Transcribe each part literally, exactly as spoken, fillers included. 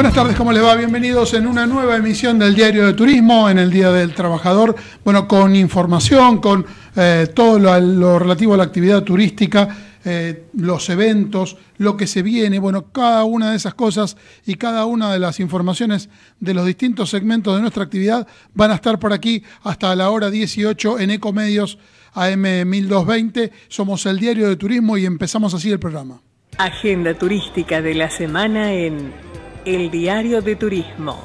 Buenas tardes, ¿cómo les va? Bienvenidos en una nueva emisión del Diario de Turismo en el Día del Trabajador. Bueno, con información, con eh, todo lo, lo relativo a la actividad turística, eh, los eventos, lo que se viene, bueno, cada una de esas cosas y cada una de las informaciones de los distintos segmentos de nuestra actividad van a estar por aquí hasta la hora dieciocho en Ecomedios A M mil doscientos veinte. Somos el Diario de Turismo y empezamos así el programa. Agenda turística de la semana en El Diario de Turismo.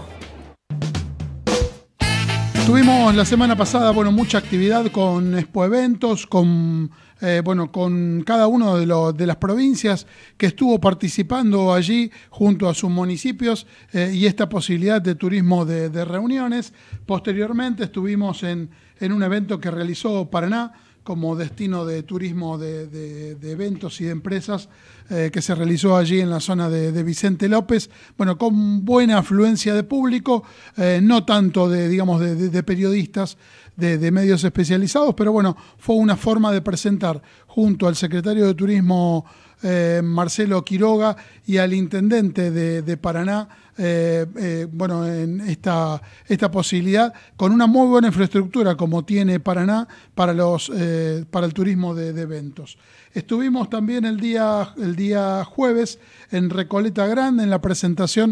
Tuvimos la semana pasada, bueno, mucha actividad con expoeventos, con, eh, bueno, con cada uno de, los, de las provincias que estuvo participando allí junto a sus municipios eh, y esta posibilidad de turismo de, de reuniones. Posteriormente estuvimos en, en un evento que realizó Paraná como destino de turismo de, de, de eventos y de empresas eh, que se realizó allí en la zona de, de Vicente López, bueno, con buena afluencia de público, eh, no tanto de, digamos, de, de, de periodistas, de, de medios especializados, pero bueno, fue una forma de presentar junto al secretario de Turismo eh, Marcelo Quiroga y al intendente de, de Paraná, Eh, eh, bueno, en esta, esta posibilidad, con una muy buena infraestructura como tiene Paraná para, los, eh, para el turismo de, de eventos. Estuvimos también el día, el día jueves en Recoleta Grande en la presentación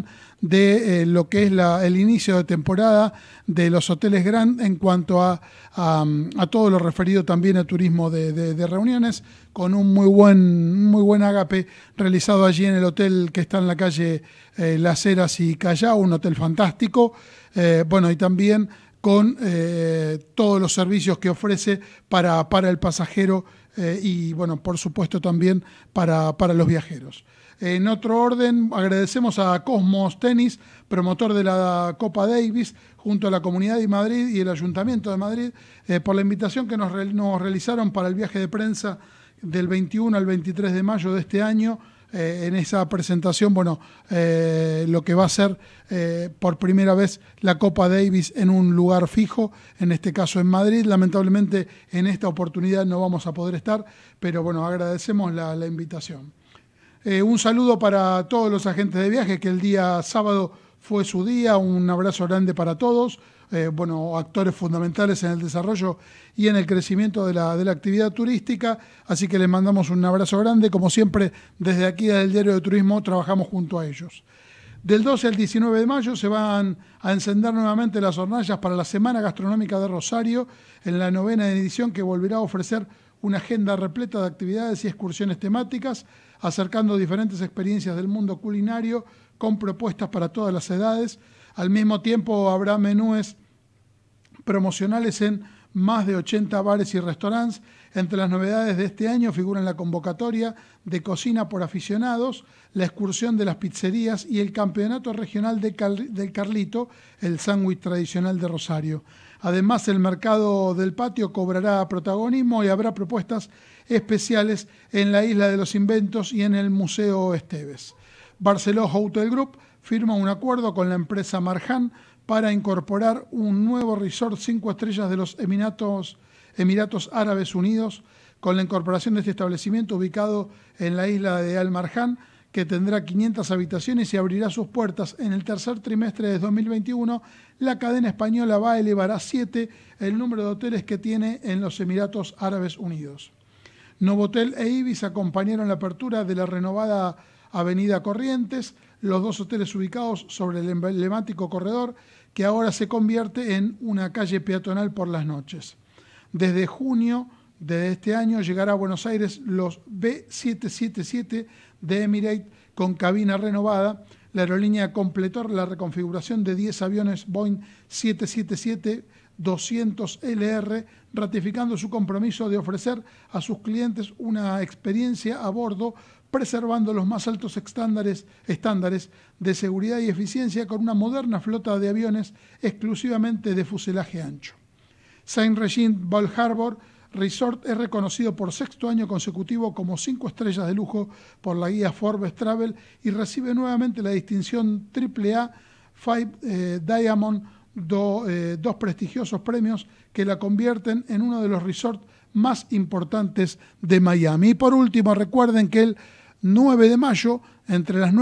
de eh, lo que es la, el inicio de temporada de los hoteles Grand en cuanto a, a, a todo lo referido también a turismo de, de, de reuniones, con un muy buen, muy buen ágape realizado allí en el hotel que está en la calle eh, Las Heras y Callao, un hotel fantástico, eh, bueno, y también con eh, todos los servicios que ofrece para, para el pasajero eh, y, bueno, por supuesto también para, para los viajeros. En otro orden, agradecemos a Cosmos Tenis, promotor de la Copa Davis, junto a la Comunidad de Madrid y el Ayuntamiento de Madrid, eh, por la invitación que nos, re nos realizaron para el viaje de prensa del veintiuno al veintitrés de mayo de este año. Eh, en esa presentación, bueno, eh, lo que va a ser eh, por primera vez la Copa Davis en un lugar fijo, en este caso en Madrid. Lamentablemente en esta oportunidad no vamos a poder estar, pero bueno, agradecemos la, la invitación. Eh, un saludo para todos los agentes de viaje, que el día sábado fue su día. Un abrazo grande para todos. Eh, bueno, actores fundamentales en el desarrollo y en el crecimiento de la, de la actividad turística, así que les mandamos un abrazo grande. Como siempre, desde aquí del Diario de Turismo trabajamos junto a ellos. Del doce al diecinueve de mayo se van a encender nuevamente las hornallas para la Semana Gastronómica de Rosario, en la novena edición, que volverá a ofrecer una agenda repleta de actividades y excursiones temáticas, acercando diferentes experiencias del mundo culinario con propuestas para todas las edades. Al mismo tiempo habrá menúes promocionales en más de ochenta bares y restaurantes. Entre las novedades de este año figuran la convocatoria de cocina por aficionados, la excursión de las pizzerías y el campeonato regional de Cal del Carlito, el sándwich tradicional de Rosario. Además, el mercado del patio cobrará protagonismo y habrá propuestas especiales en la Isla de los Inventos y en el Museo Esteves. Barceló Hotel Group firma un acuerdo con la empresa Marjan para incorporar un nuevo resort cinco estrellas de los Emiratos, Emiratos Árabes Unidos, con la incorporación de este establecimiento ubicado en la isla de Al Marjan, que tendrá quinientas habitaciones y abrirá sus puertas en el tercer trimestre de dos mil veintiuno. La cadena española va a elevar a siete el número de hoteles que tiene en los Emiratos Árabes Unidos. Novotel e Ibis acompañaron la apertura de la renovada Avenida Corrientes, los dos hoteles ubicados sobre el emblemático corredor, que ahora se convierte en una calle peatonal por las noches. Desde junio de este año llegará a Buenos Aires los B setecientos setenta y siete de Emirates con cabina renovada. La aerolínea completó la reconfiguración de diez aviones Boeing siete siete siete doscientos L R, ratificando su compromiso de ofrecer a sus clientes una experiencia a bordo preservando los más altos estándares, estándares de seguridad y eficiencia, con una moderna flota de aviones exclusivamente de fuselaje ancho. Saint-Regis Bal Harbour Resort es reconocido por sexto año consecutivo como cinco estrellas de lujo por la guía Forbes Travel y recibe nuevamente la distinción triple A Five eh, Diamond, do, eh, dos prestigiosos premios que la convierten en uno de los resorts más importantes de Miami. Y por último, recuerden que el nueve de mayo, entre las nueve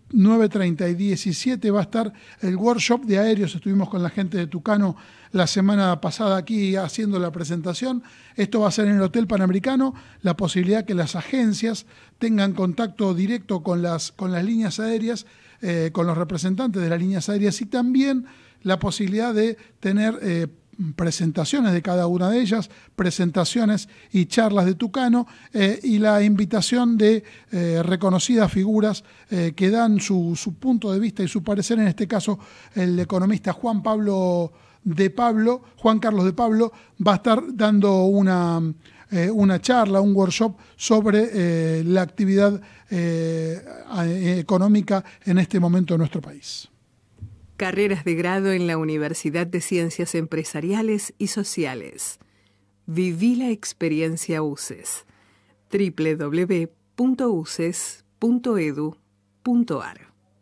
nueve treinta y diecisiete va a estar el workshop de aéreos. Estuvimos con la gente de Tucano la semana pasada aquí haciendo la presentación. Esto va a ser en el Hotel Panamericano, la posibilidad que las agencias tengan contacto directo con las, con las líneas aéreas, eh, con los representantes de las líneas aéreas, y también la posibilidad de tener eh, presentaciones de cada una de ellas, presentaciones y charlas de Tucano, eh, y la invitación de eh, reconocidas figuras eh, que dan su, su punto de vista y su parecer. En este caso, el economista Juan Pablo de Pablo, Juan Carlos de Pablo, va a estar dando una, eh, una charla, un workshop sobre eh, la actividad eh, económica en este momento en nuestro país. Carreras de grado en la Universidad de Ciencias Empresariales y Sociales. Viví la experiencia U C E S. doble u doble u doble u punto u c e s punto e d u punto a r.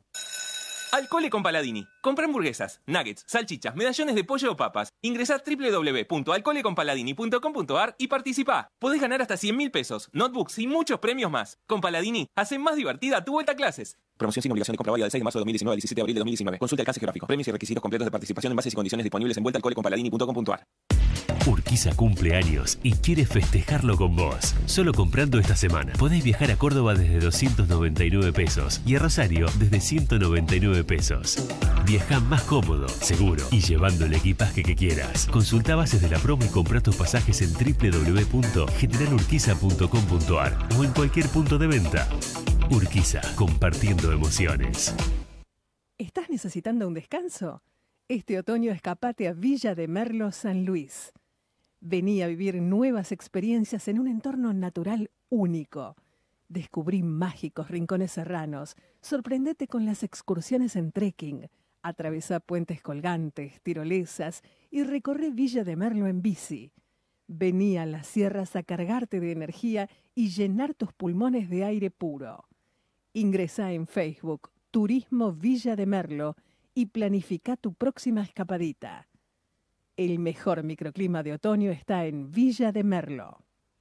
Al cole con Paladini. Compra hamburguesas, nuggets, salchichas, medallones de pollo o papas. Ingresá a doble u doble u doble u punto al cole con paladini punto com punto a r y participá. Podés ganar hasta cien mil pesos, notebooks y muchos premios más. Con Paladini, hace más divertida tu vuelta a clases. Promoción sin obligación de compra válida del seis de marzo de dos mil diecinueve al diecisiete de abril de dos mil diecinueve. Consulta alcance geográfico. Premios y requisitos completos de participación en bases y condiciones disponibles en vuelta al cole con paladini punto com punto a r. Urquiza cumple años y quiere festejarlo con vos. Solo comprando esta semana podés viajar a Córdoba desde doscientos noventa y nueve pesos y a Rosario desde ciento noventa y nueve pesos. Viajá más cómodo, seguro y llevando el equipaje que quieras. Consulta bases de la promo y comprá tus pasajes en doble u doble u doble u punto general urquiza punto com punto a r o en cualquier punto de venta. Urquiza, compartiendo emociones. ¿Estás necesitando un descanso? Este otoño escapate a Villa de Merlo, San Luis. Vení a vivir nuevas experiencias en un entorno natural único. Descubrí mágicos rincones serranos. Sorprendete con las excursiones en trekking. Atravesá puentes colgantes, tirolesas y recorre Villa de Merlo en bici. Vení a las sierras a cargarte de energía y llenar tus pulmones de aire puro. Ingresá en Facebook Turismo Villa de Merlo y planifica tu próxima escapadita. El mejor microclima de otoño está en Villa de Merlo.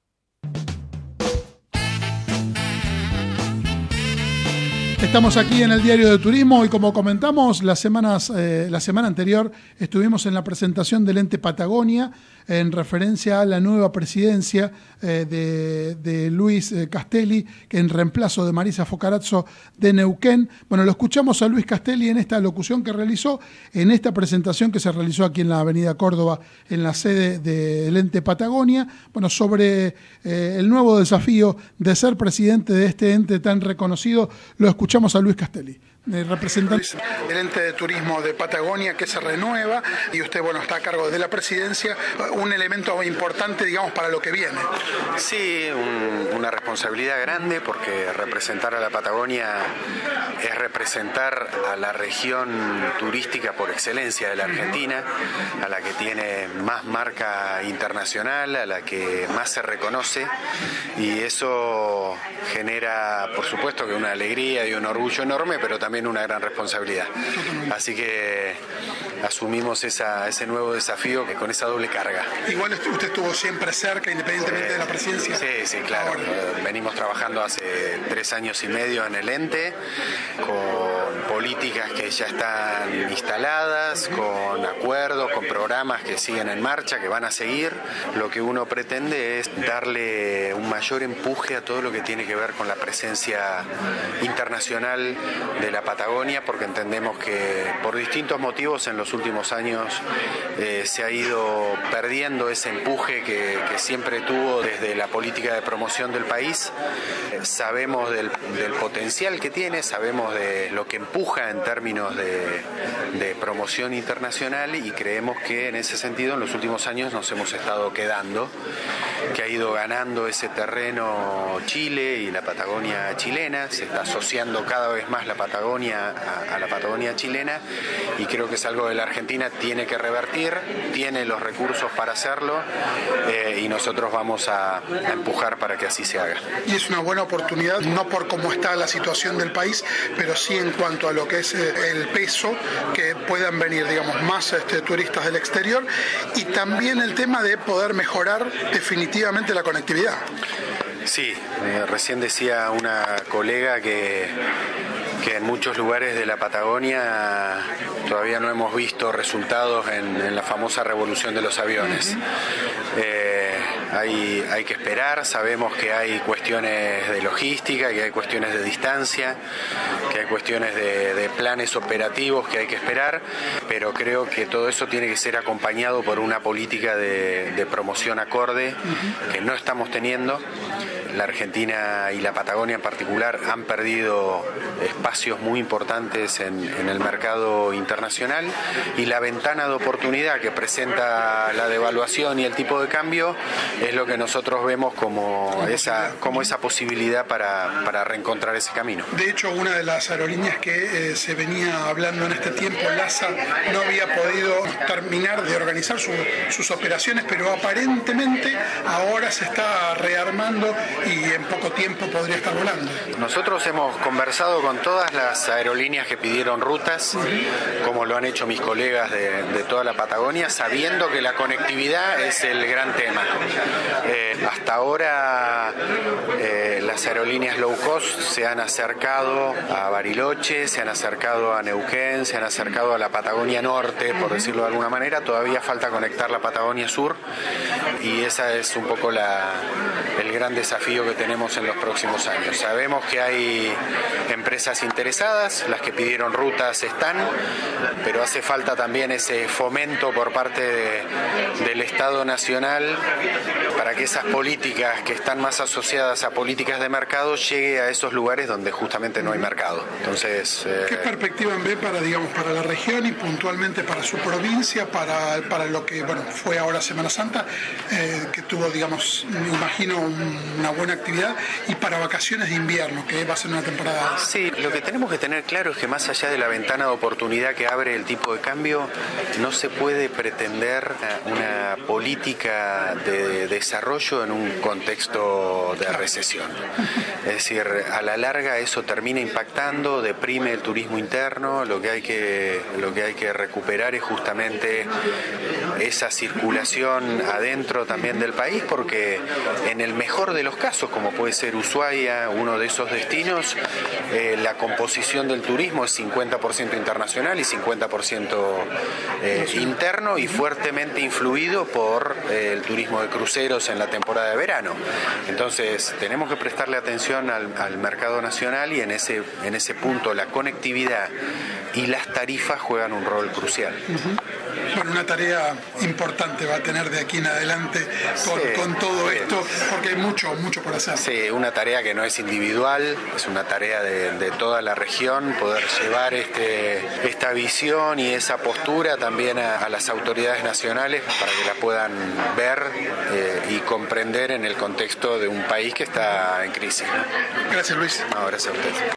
Estamos aquí en el Diario de Turismo y, como comentamos, las semanas, eh, la semana anterior estuvimos en la presentación del ente Patagonia en referencia a la nueva presidencia eh, de, de Luis Castelli, que en reemplazo de Marisa Focarazzo de Neuquén. Bueno, lo escuchamos a Luis Castelli en esta locución que realizó, en esta presentación que se realizó aquí en la Avenida Córdoba, en la sede del ente Patagonia, bueno, sobre eh, el nuevo desafío de ser presidente de este ente tan reconocido. Lo escuchamos a Luis Castelli, representante del ente de turismo de Patagonia, que se renueva, y usted, bueno, está a cargo de la presidencia, un elemento importante, digamos, para lo que viene. Sí, un, una responsabilidad grande, porque representar a la Patagonia es representar a la región turística por excelencia de la Argentina, a la que tiene más marca internacional, a la que más se reconoce, y eso genera, por supuesto, que una alegría y un orgullo enorme, pero también una gran responsabilidad. Así que asumimos esa, ese nuevo desafío que con esa doble carga. Igual usted estuvo siempre cerca, independientemente sí, de la presidencia. Sí, sí, claro. Ahora. Venimos trabajando hace tres años y medio en el ente, con políticas que ya están instaladas, con acuerdos, con programas que siguen en marcha, que van a seguir. Lo que uno pretende es darle un mayor empuje a todo lo que tiene que ver con la presencia internacional de la Patagonia, porque entendemos que por distintos motivos en los últimos años eh, se ha ido perdiendo ese empuje que, que siempre tuvo desde la política de promoción del país. Eh, sabemos del, del potencial que tiene, sabemos de lo que empuja en términos de, de promoción internacional, y creemos que en ese sentido en los últimos años nos hemos estado quedando, que ha ido ganando ese terreno Chile y la Patagonia chilena, se está asociando cada vez más la Patagonia a, a la Patagonia chilena, y creo que es algo que la Argentina tiene que revertir, tiene los recursos para hacerlo, eh, y nosotros vamos a, a empujar para que así se haga. Y es una buena oportunidad, no por cómo está la situación del país, pero sí en cuanto a lo que es eh, el peso, que puedan venir, digamos, más este, turistas del exterior, y también el tema de poder mejorar definitivamente la conectividad. Sí, eh, recién decía una colega que que en muchos lugares de la Patagonia todavía no hemos visto resultados en, en la famosa revolución de los aviones. Eh, hay, hay que esperar, sabemos que hay cuestiones de logística, que hay cuestiones de distancia, que hay cuestiones de, de planes operativos que hay que esperar, pero creo que todo eso tiene que ser acompañado por una política de, de promoción acorde que no estamos teniendo. La Argentina y la Patagonia en particular han perdido espacios muy importantes en, en el mercado internacional, y la ventana de oportunidad que presenta la devaluación y el tipo de cambio es lo que nosotros vemos como esa, como esa posibilidad para, para reencontrar ese camino. De hecho, una de las aerolíneas que eh, se venía hablando en este tiempo, LASA, no había podido terminar de organizar su, sus operaciones, pero aparentemente ahora se está rearmando y en poco tiempo podría estar volando. Nosotros hemos conversado con todas las aerolíneas que pidieron rutas, como lo han hecho mis colegas de, de toda la Patagonia, sabiendo que la conectividad es el gran tema. Eh, hasta ahora eh, las aerolíneas low cost se han acercado a Bariloche, se han acercado a Neuquén, se han acercado a la Patagonia Norte, por decirlo de alguna manera. Todavía falta conectar la Patagonia Sur, y esa es un poco la, el gran desafío que tenemos en los próximos años. Sabemos que hay empresas interesadas, las que pidieron rutas están, pero hace falta también ese fomento por parte de, del Estado Nacional para que esas políticas que están más asociadas a políticas de mercado llegue a esos lugares donde justamente no hay mercado. Entonces, eh... ¿qué perspectiva ve para, digamos, para la región y puntualmente para su provincia, para, para lo que bueno fue ahora Semana Santa, eh, que tuvo, digamos, me imagino un, una buena actividad, y para vacaciones de invierno, que va a ser una temporada? Sí, lo que tenemos que tener claro es que más allá de la ventana de oportunidad que abre el tipo de cambio, no se puede pretender una política de desarrollo en un contexto de recesión. Es decir, a la larga eso termina impactando, deprime el turismo interno. Lo que hay que, lo que hay que recuperar es justamente esa circulación adentro también del país, porque en el mejor de los casos, como puede ser Ushuaia, uno de esos destinos, eh, la composición del turismo es cincuenta por ciento internacional y cincuenta por ciento eh, interno, y fuertemente influido por eh, el turismo de cruceros en la temporada de verano. Entonces tenemos que prestarle atención al, al mercado nacional, y en ese, en ese punto la conectividad y las tarifas juegan un rol crucial. Uh-huh. Bueno, una tarea importante va a tener de aquí en adelante con, sí, con todo sí. esto, porque hay mucho, mucho por hacer. Sí, una tarea que no es individual, es una tarea de, de toda la región, poder llevar este, esta visión y esa postura también a, a las autoridades nacionales para que la puedan ver eh, y comprender en el contexto de un país que está en crisis. Gracias, Luis. No, gracias a ustedes.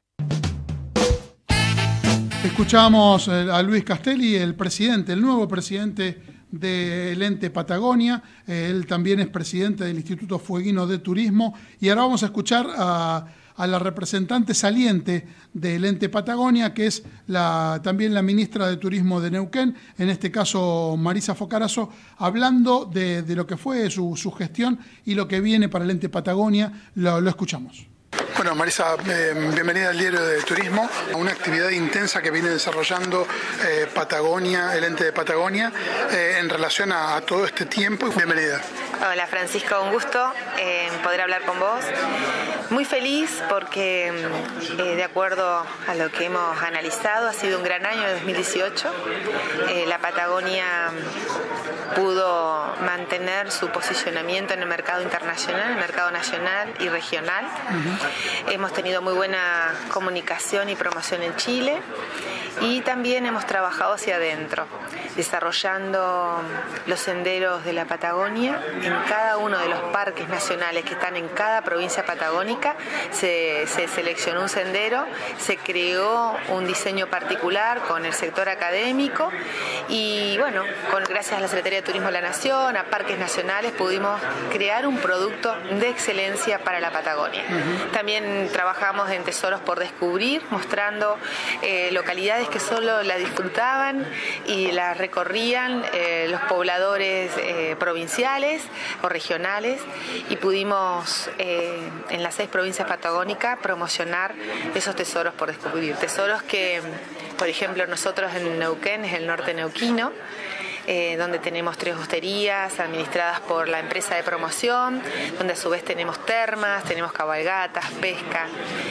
Escuchamos a Luis Castelli, el presidente, el nuevo presidente del ente Patagonia. Él también es presidente del Instituto Fueguino de Turismo. Y ahora vamos a escuchar a, a la representante saliente del ente Patagonia, que es la, también la ministra de Turismo de Neuquén, en este caso Marisa Focarazo, hablando de, de lo que fue su, su gestión y lo que viene para el ente Patagonia. Lo, lo escuchamos. Bueno, Marisa, eh, bienvenida al Diario de Turismo, a una actividad intensa que viene desarrollando eh, Patagonia, el ente de Patagonia, eh, en relación a, a todo este tiempo. Bienvenida. Hola Francisco, un gusto eh, poder hablar con vos. Muy feliz porque, eh, de acuerdo a lo que hemos analizado, ha sido un gran año de dos mil dieciocho. Eh, la Patagonia pudo mantener su posicionamiento en el mercado internacional, en el mercado nacional y regional. Uh-huh. Hemos tenido muy buena comunicación y promoción en Chile, y también hemos trabajado hacia adentro, desarrollando los senderos de la Patagonia. En cada uno de los parques nacionales que están en cada provincia patagónica se, se seleccionó un sendero, se creó un diseño particular con el sector académico, y bueno, con, gracias a la Secretaría de Turismo de la Nación, a Parques Nacionales, pudimos crear un producto de excelencia para la Patagonia. Uh-huh. También trabajamos en Tesoros por Descubrir, mostrando eh, localidades que solo la disfrutaban y la recorrían eh, los pobladores eh, provinciales, o regionales y pudimos eh, en las seis provincias patagónicas promocionar esos tesoros por descubrir. Tesoros que, por ejemplo, nosotros en Neuquén, es el norte neuquino, Eh, donde tenemos tres hosterías administradas por la empresa de promoción, donde a su vez tenemos termas, tenemos cabalgatas, pesca,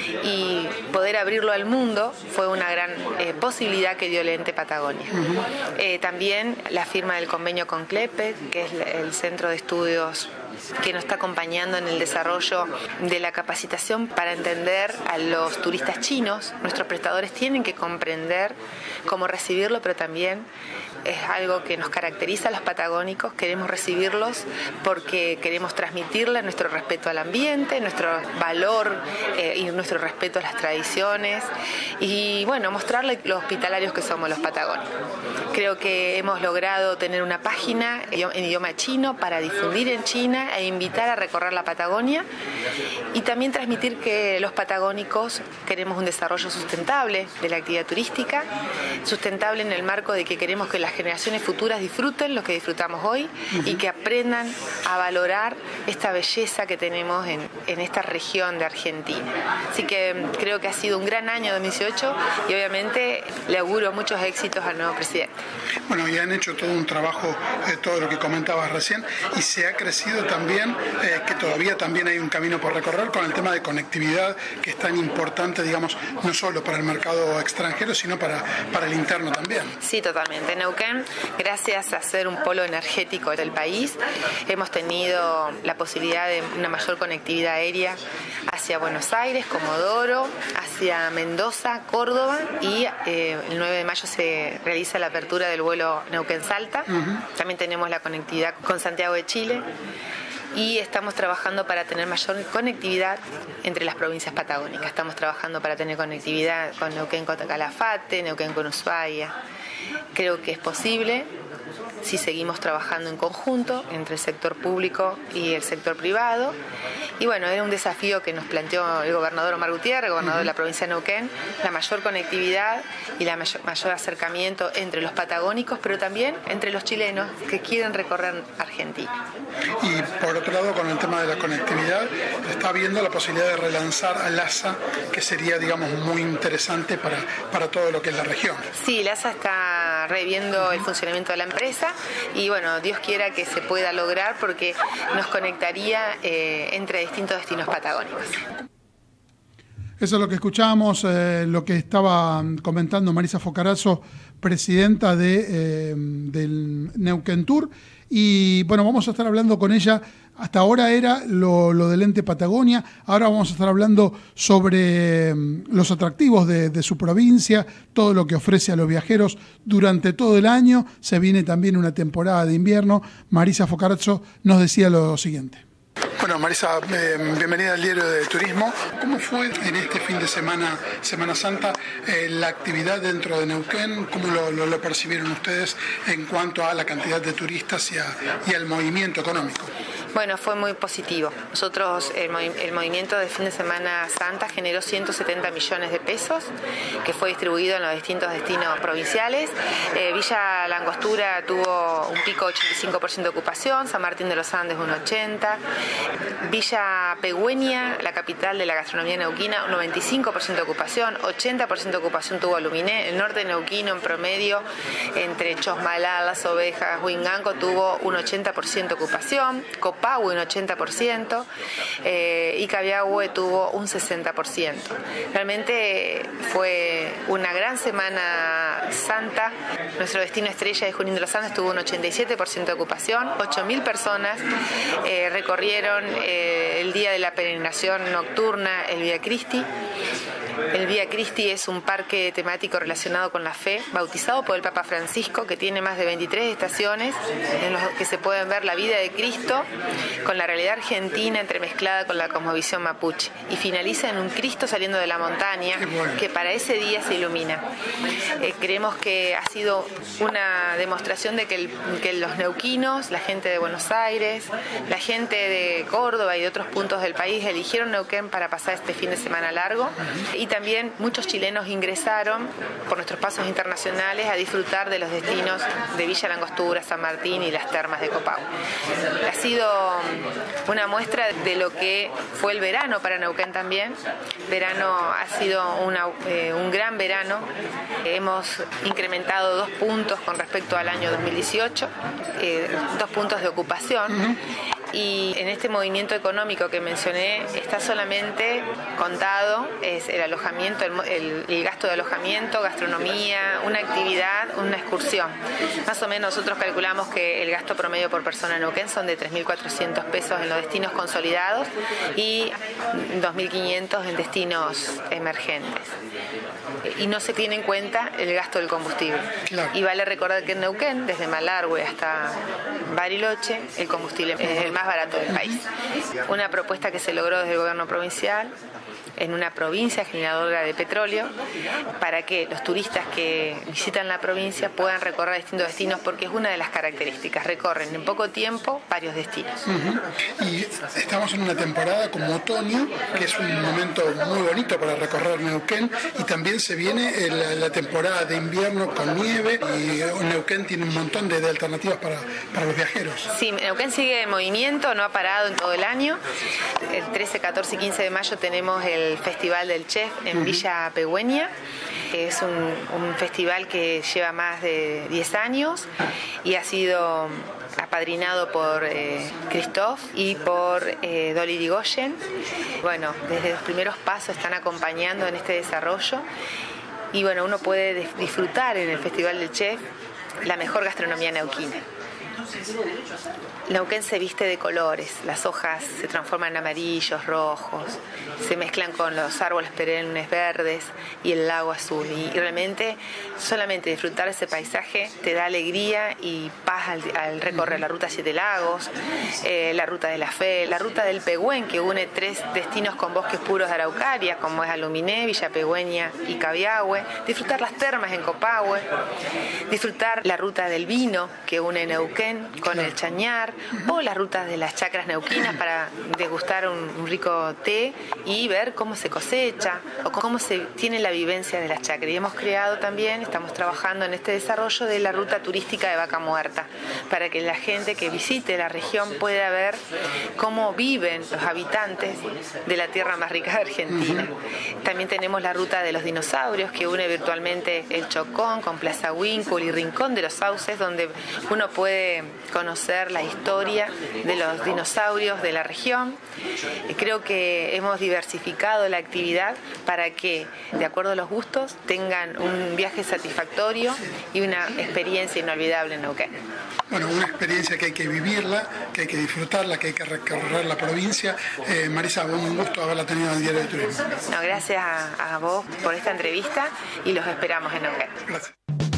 y poder abrirlo al mundo fue una gran eh, posibilidad que dio el ente Patagonia. Uh-huh. eh, también la firma del convenio con CLEPE, que es el centro de estudios que nos está acompañando en el desarrollo de la capacitación para entender a los turistas chinos. Nuestros prestadores tienen que comprender cómo recibirlo, pero también es algo que nos caracteriza a los patagónicos. Queremos recibirlos porque queremos transmitirles nuestro respeto al ambiente, nuestro valor eh, y nuestro respeto a las tradiciones y, bueno, mostrarles lo hospitalarios que somos los patagónicos. Creo que hemos logrado tener una página en idioma chino para difundir en China e invitar a recorrer la Patagonia y también transmitir que los patagónicos queremos un desarrollo sustentable de la actividad turística, sustentable en el marco de que queremos que las generaciones futuras disfruten lo que disfrutamos hoy uh-huh. y que aprendan a valorar esta belleza que tenemos en, en esta región de Argentina. Así que creo que ha sido un gran año dos mil dieciocho y obviamente le auguro muchos éxitos al nuevo presidente. Bueno, y han hecho todo un trabajo, eh, todo lo que comentabas recién, y se ha crecido también, eh, que todavía también hay un camino por recorrer con el tema de conectividad, que es tan importante, digamos, no solo para el mercado extranjero, sino para, para el interno también. Sí, totalmente. Neuquén, gracias a ser un polo energético del país, hemos tenido la posibilidad de una mayor conectividad aérea hacia Buenos Aires, Comodoro, hacia Mendoza, Córdoba, y eh, el nueve de mayo se realiza la apertura del vuelo Neuquén-Salta. Uh-huh. También tenemos la conectividad con Santiago de Chile y estamos trabajando para tener mayor conectividad entre las provincias patagónicas. Estamos trabajando para tener conectividad con Neuquén con Calafate, Neuquén con Ushuaia. Creo que es posible si seguimos trabajando en conjunto entre el sector público y el sector privado. Y bueno, era un desafío que nos planteó el gobernador Omar Gutiérrez, gobernador de la provincia de Neuquén, la mayor conectividad y la mayor, mayor acercamiento entre los patagónicos, pero también entre los chilenos que quieren recorrer Argentina. Y por otro lado, con el tema de la conectividad, está viendo la posibilidad de relanzar a LASA, que sería, digamos, muy interesante para, para todo lo que es la región. Sí, LASA está reviendo el funcionamiento de la empresa y, bueno, Dios quiera que se pueda lograr porque nos conectaría eh, entre distintos destinos patagónicos. Eso es lo que escuchábamos, eh, lo que estaba comentando Marisa Focarazzo, presidenta de, eh, del Neuquén Tour. Y bueno, vamos a estar hablando con ella. Hasta ahora era lo, lo del ente Patagonia. Ahora vamos a estar hablando sobre um, los atractivos de, de su provincia, todo lo que ofrece a los viajeros durante todo el año. Se viene también una temporada de invierno. Marisa Focarazzo nos decía lo siguiente. Bueno, Marisa, eh, bienvenida al Diario de Turismo. ¿Cómo fue en este fin de semana, Semana Santa, eh, la actividad dentro de Neuquén? ¿Cómo lo, lo, lo percibieron ustedes en cuanto a la cantidad de turistas y, a, y al movimiento económico? Bueno, fue muy positivo. Nosotros, el, el movimiento de fin de Semana Santa generó ciento setenta millones de pesos, que fue distribuido en los distintos destinos provinciales. Eh, Villa Langostura tuvo un pico de ochenta y cinco por ciento de ocupación, San Martín de los Andes un ochenta por ciento, Villa Pegüeña, la capital de la gastronomía neuquina, un noventa y cinco por ciento de ocupación, ochenta por ciento de ocupación tuvo Luminé. El norte neuquino en promedio, entre Chosmalal, Las Ovejas, Huinganco, tuvo un ochenta por ciento de ocupación, Copahue un ochenta por ciento eh, y Cabiahue tuvo un sesenta por ciento. Realmente fue una gran Semana Santa. Nuestro destino estrella de Junín de los Andes tuvo un ochenta y siete por ciento de ocupación, ocho mil personas eh, recorrieron eh, el día de la peregrinación nocturna el Vía Cristi. El Vía Cristi es un parque temático relacionado con la fe, bautizado por el Papa Francisco, que tiene más de veintitrés estaciones en los que se pueden ver la vida de Cristo con la realidad argentina entremezclada con la cosmovisión mapuche, y finaliza en un Cristo saliendo de la montaña que para ese día se ilumina. Eh, creemos que ha sido una demostración de que, el, que los neuquinos, la gente de Buenos Aires, la gente de Córdoba y de otros puntos del país eligieron Neuquén para pasar este fin de semana largo, y y también muchos chilenos ingresaron por nuestros pasos internacionales a disfrutar de los destinos de Villa La Angostura, San Martín y las termas de Copahue. Ha sido una muestra de lo que fue el verano para Neuquén también. Verano ha sido una, eh, un gran verano. Hemos incrementado dos puntos con respecto al año dos mil dieciocho, eh, dos puntos de ocupación. Uh-huh. Y en este movimiento económico que mencioné está solamente contado es el alojamiento, el, el, el gasto de alojamiento, gastronomía, una actividad, una excursión. Más o menos nosotros calculamos que el gasto promedio por persona en Neuquén son de tres mil cuatrocientos pesos en los destinos consolidados y dos mil quinientos en destinos emergentes. Y no se tiene en cuenta el gasto del combustible. Claro. Y vale recordar que en Neuquén, desde Malargüe hasta Bariloche, el combustible es el más barato del país. Una propuesta que se logró desde el gobierno provincial en una provincia generadora de petróleo para que los turistas que visitan la provincia puedan recorrer distintos destinos, porque es una de las características, recorren en poco tiempo varios destinos. Uh-huh. Y estamos en una temporada como otoño, que es un momento muy bonito para recorrer Neuquén, y también se viene la, la temporada de invierno con nieve, y Neuquén tiene un montón de, de alternativas para, para los viajeros. Sí, Neuquén sigue en movimiento, no ha parado en todo el año. El trece, catorce y quince de mayo tenemos el el Festival del Chef en uh-huh. Villa Pegüeña. Es un, un festival que lleva más de diez años y ha sido apadrinado por eh, Christoph y por eh, Dolly Irigoyen. Bueno, desde los primeros pasos están acompañando en este desarrollo y bueno, uno puede disfrutar en el Festival del Chef la mejor gastronomía neuquina. Neuquén se viste de colores, las hojas se transforman en amarillos, rojos, se mezclan con los árboles perennes verdes y el lago azul. Y, y realmente solamente disfrutar ese paisaje te da alegría y paz al, al recorrer la ruta Siete Lagos, eh, la ruta de la Fe, la ruta del Pehuen, que une tres destinos con bosques puros de araucaria, como es Aluminé, Villa Pegüeña y Cabiahue, disfrutar las termas en Copahue, disfrutar la ruta del vino, que une Neuquén con el Chañar, o las rutas de las chacras neuquinas para degustar un, un rico té y ver cómo se cosecha o cómo se tiene la vivencia de las chacras. Y hemos creado también, estamos trabajando en este desarrollo de la ruta turística de Vaca Muerta, para que la gente que visite la región pueda ver cómo viven los habitantes de la tierra más rica de Argentina. También tenemos la ruta de los dinosaurios, que une virtualmente el Chocón con Plaza Huíncul y Rincón de los Sauces, donde uno puede conocer la historia de los dinosaurios de la región. Creo que hemos diversificado la actividad para que, de acuerdo a los gustos, tengan un viaje satisfactorio y una experiencia inolvidable en Neuquén. Bueno, una experiencia que hay que vivirla, que hay que disfrutarla, que hay que recorrer la provincia. Eh, Marisa, un gusto haberla tenido en el Diario de Turismo. No, gracias a, a vos por esta entrevista y los esperamos en Neuquén. Gracias.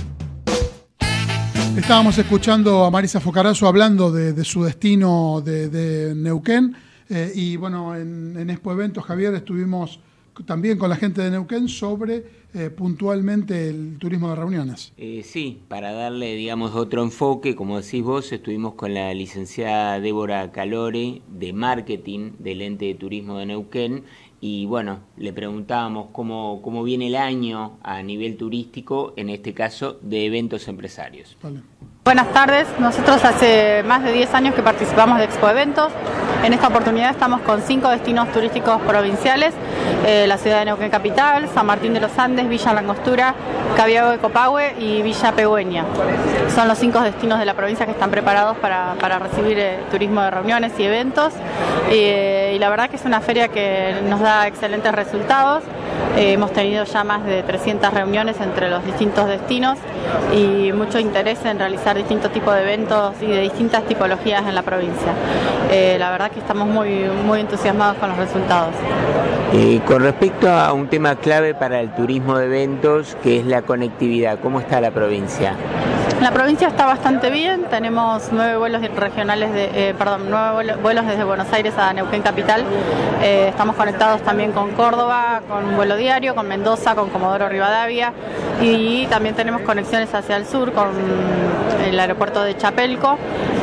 Estábamos escuchando a Marisa Focarazo hablando de, de su destino de, de Neuquén eh, y bueno, en, en Expo Eventos, Javier, estuvimos también con la gente de Neuquén sobre eh, puntualmente el turismo de reuniones. Eh, sí, para darle, digamos, otro enfoque, como decís vos, estuvimos con la licenciada Débora Calore de Marketing del Ente de Turismo de Neuquén. Y bueno, le preguntábamos cómo, cómo viene el año a nivel turístico, en este caso de eventos empresarios. Vale. Buenas tardes, nosotros hace más de diez años que participamos de Expo Eventos. En esta oportunidad estamos con cinco destinos turísticos provinciales, eh, la ciudad de Neuquén Capital, San Martín de los Andes, Villa La Angostura, Cabiahue, Copahue y Villa Pegüeña. Son los cinco destinos de la provincia que están preparados para, para recibir eh, turismo de reuniones y eventos. Eh, y la verdad que es una feria que nos da excelentes resultados. Eh, hemos tenido ya más de trescientas reuniones entre los distintos destinos y mucho interés en realizar distintos tipos de eventos y de distintas tipologías en la provincia. Eh, la verdad que estamos muy, muy entusiasmados con los resultados. Eh, con respecto a un tema clave para el turismo de eventos, que es la conectividad, ¿cómo está la provincia? La provincia está bastante bien, tenemos nueve vuelos regionales, de, eh, perdón, nueve vuelos desde Buenos Aires a Neuquén Capital. Eh, estamos conectados también con Córdoba, con un vuelo diario, con Mendoza, con Comodoro Rivadavia y también tenemos conexiones hacia el sur con el aeropuerto de Chapelco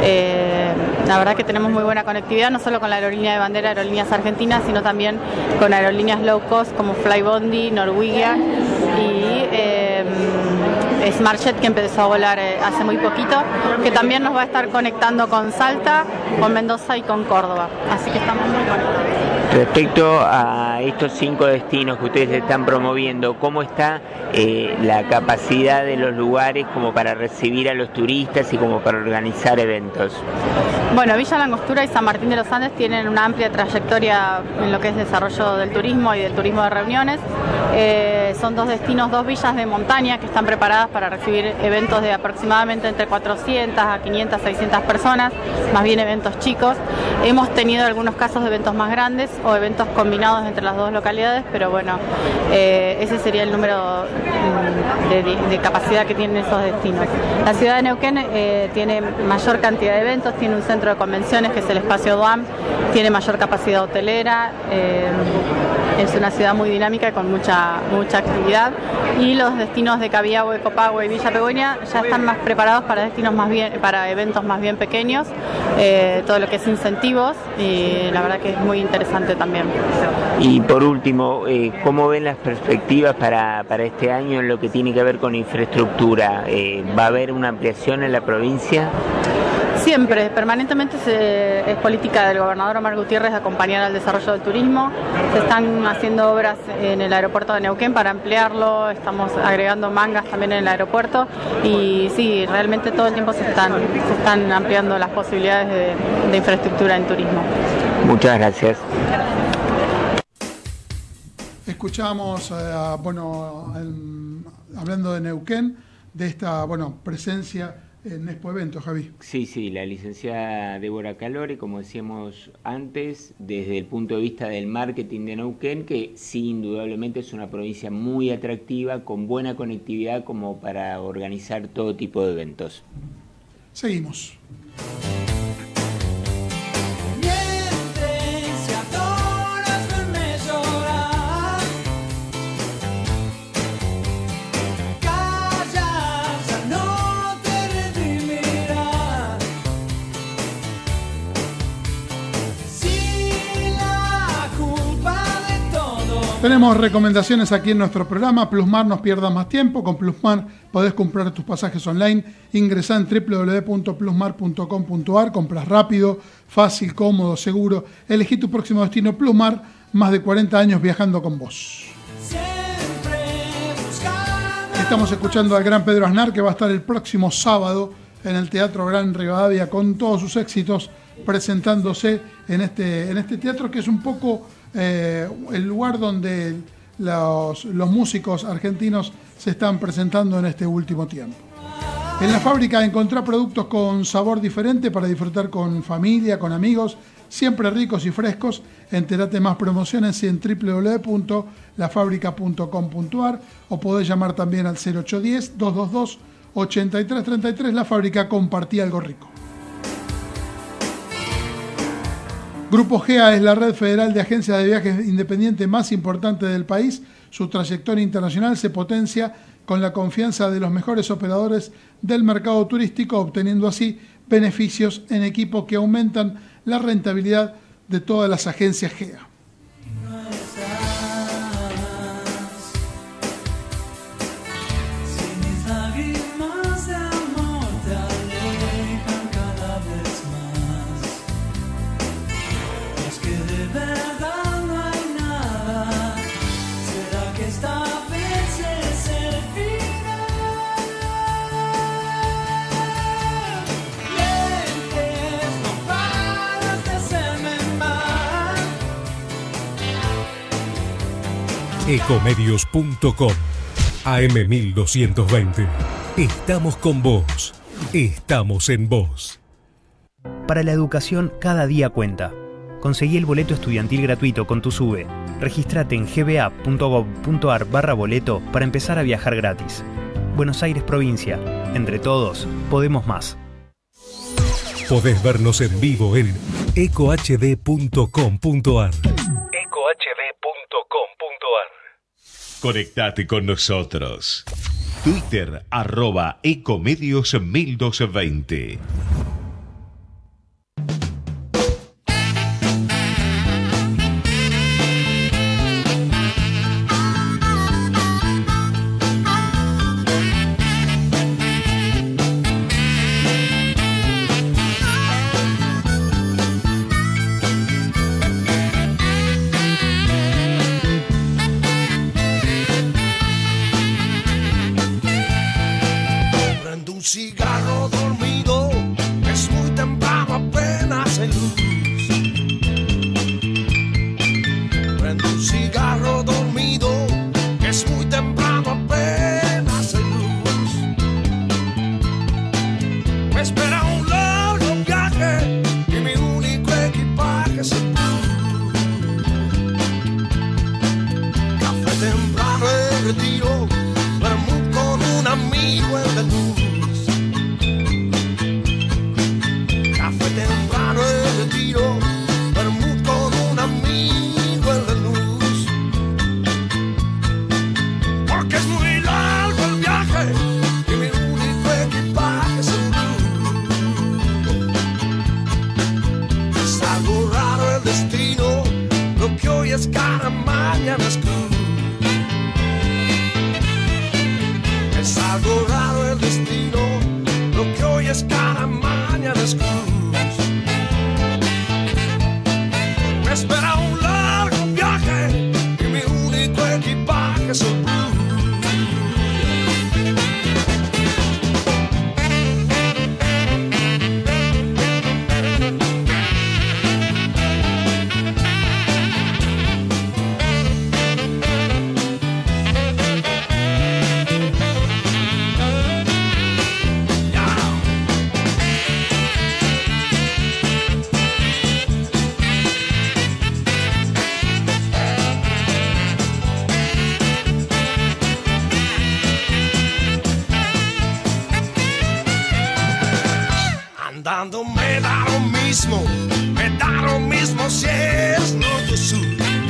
Eh, la verdad que tenemos muy buena conectividad, no solo con la aerolínea de bandera, Aerolíneas Argentinas, sino también con aerolíneas low cost como Flybondi, Norwegian y eh, SmartJet, que empezó a volar eh, hace muy poquito, que también nos va a estar conectando con Salta, con Mendoza y con Córdoba, así que estamos muy conectados. Respecto a estos cinco destinos que ustedes están promoviendo, ¿cómo está eh, la capacidad de los lugares como para recibir a los turistas y como para organizar eventos? Bueno, Villa La Angostura y San Martín de los Andes tienen una amplia trayectoria en lo que es desarrollo del turismo y del turismo de reuniones. Eh, son dos destinos, dos villas de montaña que están preparadas para recibir eventos de aproximadamente entre cuatrocientas a quinientas, seiscientas personas, más bien eventos chicos. Hemos tenido algunos casos de eventos más grandes o eventos combinados entre las dos localidades, pero bueno, eh, ese sería el número de, de, de capacidad que tienen esos destinos. La ciudad de Neuquén eh, tiene mayor cantidad de eventos, tiene un centro de convenciones que es el Espacio Duam, tiene mayor capacidad hotelera, eh, es una ciudad muy dinámica y con mucha, mucha actividad, y los destinos de Cabiagüe, Copagüe y Villa Begoña ya están más preparados para destinos más bien, para eventos más bien pequeños, eh, todo lo que es incentivos, y la verdad que es muy interesante también. Y por último, eh, ¿cómo ven las perspectivas para, para este año en lo que tiene que ver con infraestructura? Eh, ¿Va a haber una ampliación en la provincia? Siempre, permanentemente se, es política del gobernador Omar Gutiérrez de acompañar al desarrollo del turismo. Se están haciendo obras en el aeropuerto de Neuquén para ampliarlo, estamos agregando mangas también en el aeropuerto y sí, realmente todo el tiempo se están, se están ampliando las posibilidades de, de infraestructura en turismo. Muchas gracias. Escuchamos, eh, bueno, el, hablando de Neuquén, de esta, bueno, presencia en Expo Eventos, Javi. Sí, sí, la licenciada Débora Calore, como decíamos antes, desde el punto de vista del marketing de Neuquén, que sí, indudablemente es una provincia muy atractiva, con buena conectividad como para organizar todo tipo de eventos. Seguimos. Tenemos recomendaciones aquí en nuestro programa. Plusmar, no pierdas más tiempo. Con Plusmar podés comprar tus pasajes online. Ingresá en doble u doble u doble u punto plusmar punto com punto a r. Compras rápido, fácil, cómodo, seguro. Elegí tu próximo destino. Plusmar, más de cuarenta años viajando con vos. Estamos escuchando al gran Pedro Aznar, que va a estar el próximo sábado en el Teatro Gran Rivadavia con todos sus éxitos, presentándose en este, en este teatro, que es un poco eh, el lugar donde los, los músicos argentinos se están presentando en este último tiempo. En la fábrica encontrá productos con sabor diferente para disfrutar con familia, con amigos, siempre ricos y frescos. Entérate más promociones en doble u doble u doble u punto la fábrica punto com punto a r o podés llamar también al cero ocho uno cero, dos dos dos, ocho tres tres tres. La Fábrica, compartí algo rico. Grupo G E A es la red federal de agencias de viajes independiente más importante del país. Su trayectoria internacional se potencia con la confianza de los mejores operadores del mercado turístico, obteniendo así beneficios en equipo que aumentan la rentabilidad de todas las agencias G E A. Ecomedios punto com, A M mil doscientos veinte. Estamos con vos. Estamos en vos. Para la educación, cada día cuenta. Conseguí el boleto estudiantil gratuito con tu SUBE. Regístrate en g b a punto gob punto a r barra boleto para empezar a viajar gratis. Buenos Aires, provincia. Entre todos, podemos más. Podés vernos en vivo en eco h d punto com punto a r. eco h d punto com punto a r. Conectate con nosotros. Twitter, arroba Ecomedios mil doscientos veinte. hay luz. Prendo un cigarro dormido, que es muy temprano, apenas hay luz. Me espera un largo viaje y mi único equipaje es el blues. Café temprano en retiro, vermut con un amigo en la luz. Café temprano en retiro, vermut con un amigo en la luz. Porque es muy largo el viaje y mi único equipaje es el blues. Es algo raro el destino, lo que hoy es cara, mañana es cruz. Es algo raro el destino, lo que hoy es cara, mañana es cruz. Me espera un largo viaje y mi único equipaje es el blues. Andando me da lo mismo, me da lo mismo si es norte o sur.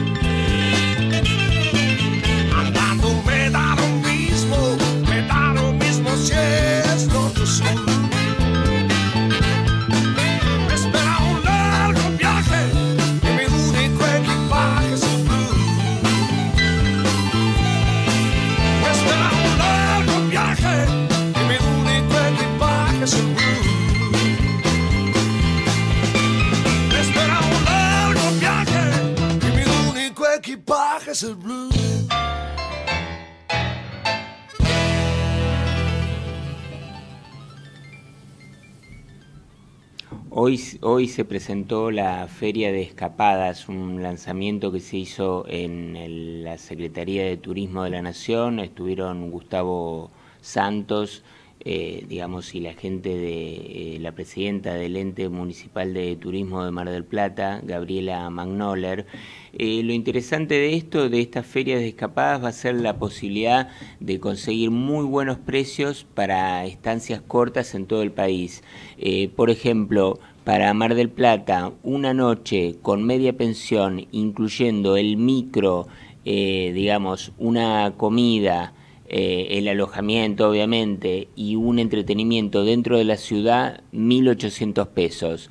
Andando me da lo mismo, me da lo mismo si es norte o sur. Me espera un largo viaje y mi único equipaje es el blues. Me espera un largo viaje y mi único equipaje es el blues. Equipaje es el blues. Hoy, hoy se presentó la Feria de Escapadas, un lanzamiento que se hizo en el, la Secretaría de Turismo de la Nación. Estuvieron Gustavo Santos, eh, digamos, y la gente de eh, la presidenta del Ente Municipal de Turismo de Mar del Plata, Gabriela Magnoller. Eh, lo interesante de esto, de estas ferias de escapadas, va a ser la posibilidad de conseguir muy buenos precios para estancias cortas en todo el país. Eh, por ejemplo, para Mar del Plata, una noche con media pensión, incluyendo el micro, eh, digamos, una comida, eh, el alojamiento obviamente, y un entretenimiento dentro de la ciudad, mil ochocientos pesos.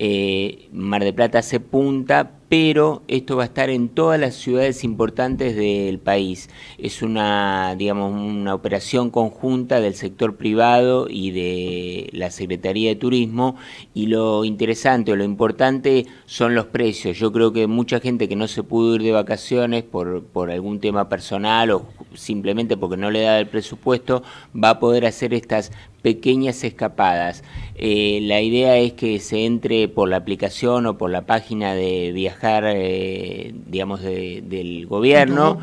Eh, Mar del Plata hace punta, pero esto va a estar en todas las ciudades importantes del país. Es una, digamos, una operación conjunta del sector privado y de la Secretaría de Turismo, y lo interesante o lo importante son los precios. Yo creo que mucha gente que no se pudo ir de vacaciones por, por algún tema personal o simplemente porque no le da el presupuesto, va a poder hacer estas pequeñas escapadas. Eh, la idea es que se entre por la aplicación o por la página de viajar, eh, digamos, de, del gobierno.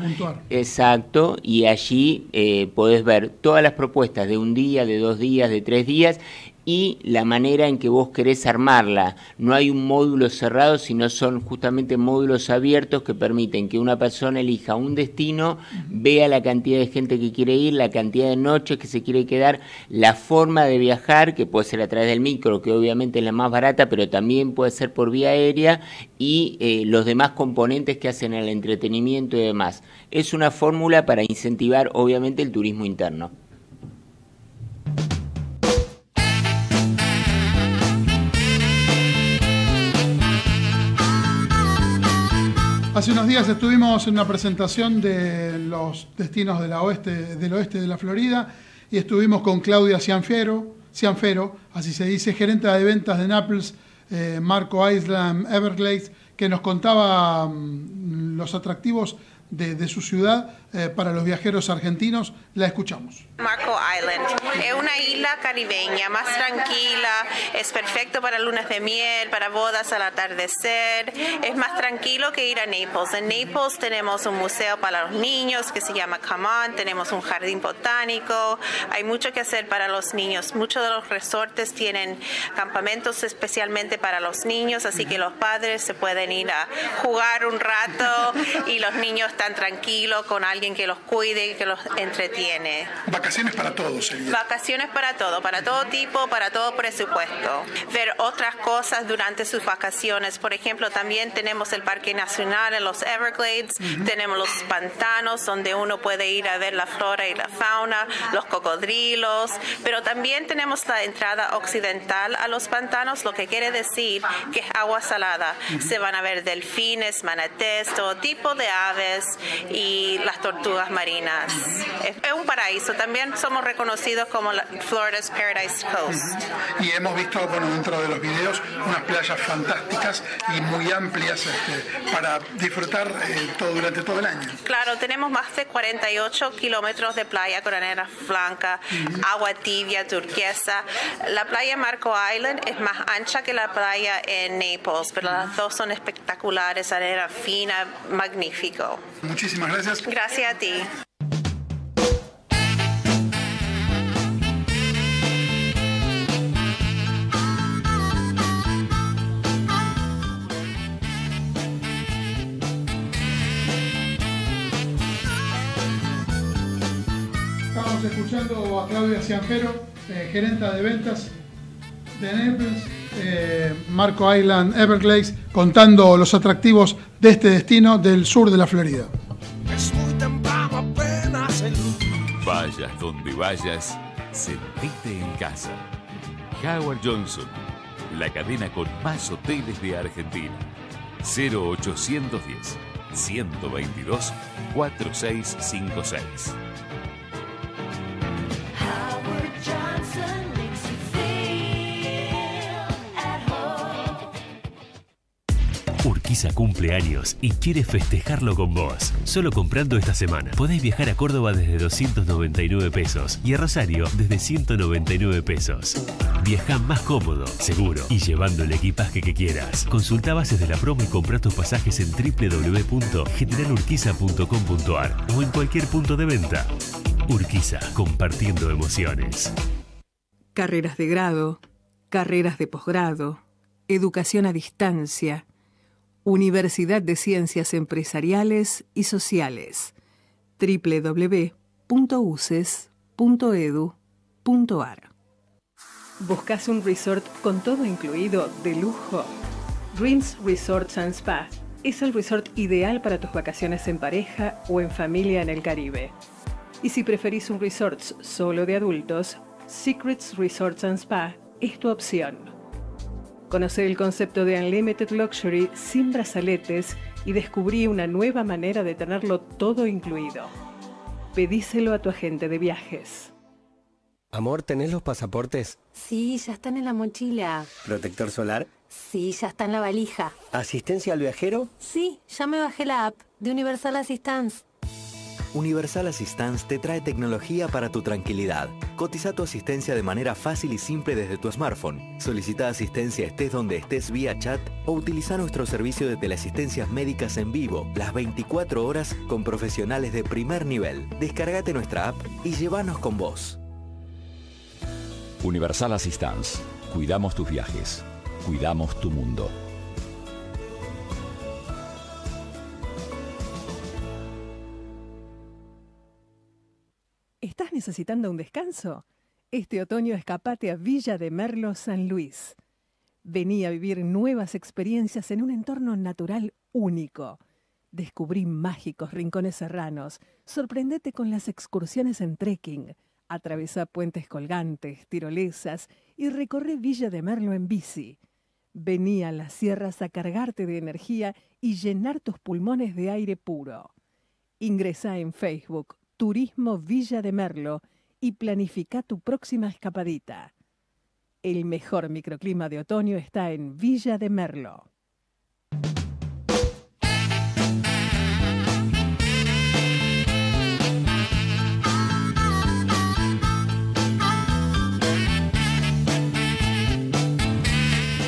Exacto, y allí eh, podés ver todas las propuestas de un día, de dos días, de tres días, y la manera en que vos querés armarla. No hay un módulo cerrado, sino son justamente módulos abiertos que permiten que una persona elija un destino, vea la cantidad de gente que quiere ir, la cantidad de noches que se quiere quedar, la forma de viajar, que puede ser a través del micro, que obviamente es la más barata, pero también puede ser por vía aérea, y eh, los demás componentes que hacen el entretenimiento y demás. Es una fórmula para incentivar obviamente el turismo interno. Hace unos días estuvimos en una presentación de los destinos de la oeste, del oeste de la Florida, y estuvimos con Claudia Cianfero, Cianfero, así se dice, gerente de ventas de Naples, eh, Marco Island Everglades, que nos contaba um, los atractivos de, de su ciudad eh, para los viajeros argentinos. La escuchamos. Marco Island es una isla caribeña más tranquila, es perfecto para lunas de miel, para bodas al atardecer, es más tranquilo que ir a Naples. En Naples tenemos un museo para los niños que se llama Come On, tenemos un jardín botánico, hay mucho que hacer para los niños. Muchos de los resortes tienen campamentos especialmente para los niños, así que los padres se pueden ir a jugar un rato y los niños están tranquilos con alguien que los cuide y que los entretiene. Vacaciones para todos. Sería. Vacaciones para todo, para todo tipo, para todo presupuesto. Ver otras cosas durante sus vacaciones. Por ejemplo, también tenemos el Parque Nacional en los Everglades, uh-huh. tenemos los pantanos donde uno puede ir a ver la flora y la fauna, los cocodrilos, pero también tenemos la entrada occidental a los pantanos, lo que quiere decir que es agua salada. Uh-huh. Se van a ver delfines, manatés, todo tipo de aves y las tortugas marinas. Es un paraíso. También somos reconocidos como la Florida's Paradise Coast. Y hemos visto, bueno, dentro de los videos, unas playas fantásticas y muy amplias este, para disfrutar eh, todo durante todo el año. Claro, tenemos más de cuarenta y ocho kilómetros de playa con arena blanca, uh-huh. agua tibia, turquesa. La playa Marco Island es más ancha que la playa en Naples, pero las dos son espectaculares, arena fina, magnífico. Muchísimas gracias. Gracias a ti. Estamos escuchando a Claudia Cianfero, eh, gerenta de ventas de Naples, eh, Marco Island Everglades, contando los atractivos de este destino del sur de la Florida. Es muy temprano apenas el Vayas donde vayas, sentite en casa. Howard Johnson, la cadena con más hoteles de Argentina. cero ochocientos diez, ciento veintidós, cuarenta y seis cincuenta y seis. Urquiza cumple años y quiere festejarlo con vos. Solo comprando esta semana podés viajar a Córdoba desde doscientos noventa y nueve pesos y a Rosario desde ciento noventa y nueve pesos. Viaja más cómodo, seguro y llevando el equipaje que quieras. Consulta bases de la promo y compra tus pasajes en doble u doble u doble u punto general urquiza punto com punto a r o en cualquier punto de venta. Urquiza, compartiendo emociones. Carreras de grado, carreras de posgrado, educación a distancia, Universidad de Ciencias Empresariales y Sociales. doble u doble u doble u punto u c e s punto e d u punto a r. ¿Buscas un resort con todo incluido de lujo? Dreams Resorts and Spa es el resort ideal para tus vacaciones en pareja o en familia en el Caribe. Y si preferís un resort solo de adultos, Secrets Resorts and Spa es tu opción. Conoce el concepto de Unlimited Luxury sin brazaletes y descubrí una nueva manera de tenerlo todo incluido. Pedíselo a tu agente de viajes. Amor, ¿tenés los pasaportes? Sí, ya están en la mochila. ¿Protector solar? Sí, ya está en la valija. ¿Asistencia al viajero? Sí, ya me bajé la app de Universal Assistance. Universal Assistance te trae tecnología para tu tranquilidad. Cotiza tu asistencia de manera fácil y simple desde tu smartphone. Solicita asistencia estés donde estés vía chat o utiliza nuestro servicio de teleasistencias médicas en vivo las veinticuatro horas con profesionales de primer nivel. Descárgate nuestra app y llévanos con vos. Universal Assistance. Cuidamos tus viajes. Cuidamos tu mundo. ¿Estás necesitando un descanso? Este otoño escapate a Villa de Merlo, San Luis. Vení a vivir nuevas experiencias en un entorno natural único. Descubrí mágicos rincones serranos. Sorprendete con las excursiones en trekking. Atravesá puentes colgantes, tirolesas y recorre Villa de Merlo en bici. Vení a las sierras a cargarte de energía y llenar tus pulmones de aire puro. Ingresá en Facebook Turismo Villa de Merlo y planifica tu próxima escapadita. El mejor microclima de otoño está en Villa de Merlo.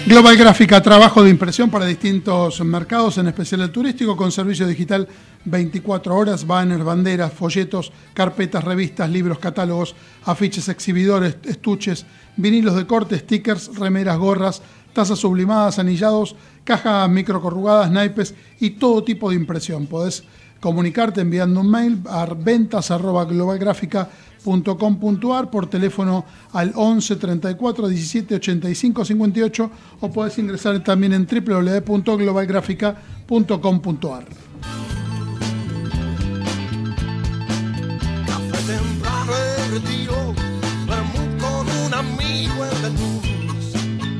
Global Gráfica, trabajo de impresión para distintos mercados, en especial el turístico, con servicio digital veinticuatro horas, banners, banderas, folletos, carpetas, revistas, libros, catálogos, afiches, exhibidores, estuches, vinilos de corte, stickers, remeras, gorras, tazas sublimadas, anillados, cajas microcorrugadas, naipes y todo tipo de impresión. Podés comunicarte enviando un mail a ventas arroba globalgráfica punto com punto ar, por teléfono al once treinta y cuatro diecisiete ochenta y cinco cincuenta y ocho, o podés ingresar también en doble u doble u doble u punto globalgráfica punto com punto ar. Café temprano en retiro, vermut con un amigo en la luz.